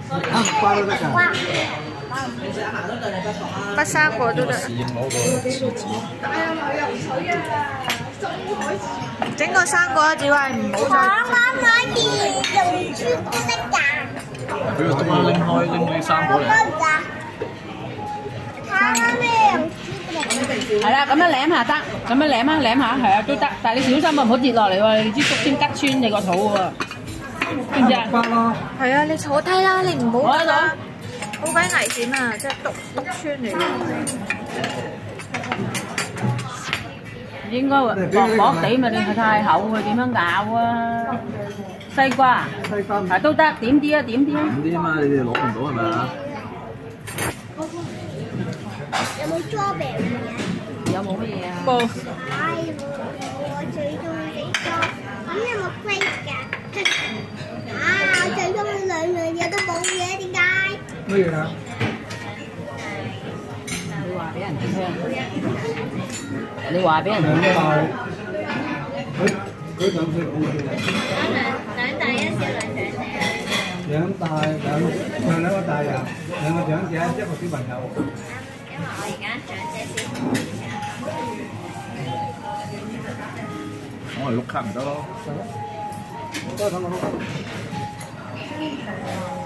瓜都得㗎。 不生果都得。 侍應攞個廁紙。 整個生果只係唔好再。 可唔可以用朱古力㗎？ 俾個東拎開，拎啲生果嚟。 係啦，咁樣舐下得，咁樣舐下係啊都得，但係你小心啊，唔好跌落嚟喎，你支竹籤吉穿你個肚喎，知唔知啊？ 係啊，你坐低啦，你唔好坐喺度， 好鬼危險啊！即係篤穿你。 應該薄薄地嘛，你係太厚佢點樣咬啊？西瓜，係都得，點啲啊，點啲啊。 點啲啊嘛，你哋攞唔到係咪啊？ 有冇 strawberry 啊？ 有冇乜嘢啊？ 冇。 係喎，我最中意呢個。咁有冇 grape 㗎？我最中意兩樣嘢都冇嘢，點解？ 乜嘢啊？ 你話俾人聽，你話俾人聽。 佢兩歲好嘅。 兩大一小兩長者。 兩個大人，兩個長者，一個小朋友。 因為我而家長者小朋友。 我哋碌卡唔得咯。 多等我。